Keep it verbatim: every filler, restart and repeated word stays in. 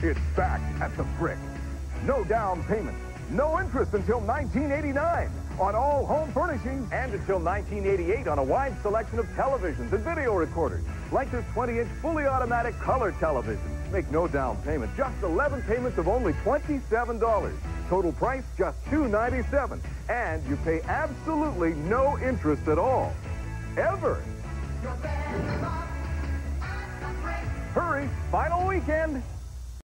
It's back at the Frick. No down payment, no interest until nineteen eighty-nine on all home furnishings, and until nineteen eighty-eight on a wide selection of televisions and video recorders, like this twenty inch fully automatic color television. Make no down payment, just eleven payments of only twenty-seven dollars. Total price just two ninety-seven, and you pay absolutely no interest at all. Ever. Hurry, final weekend.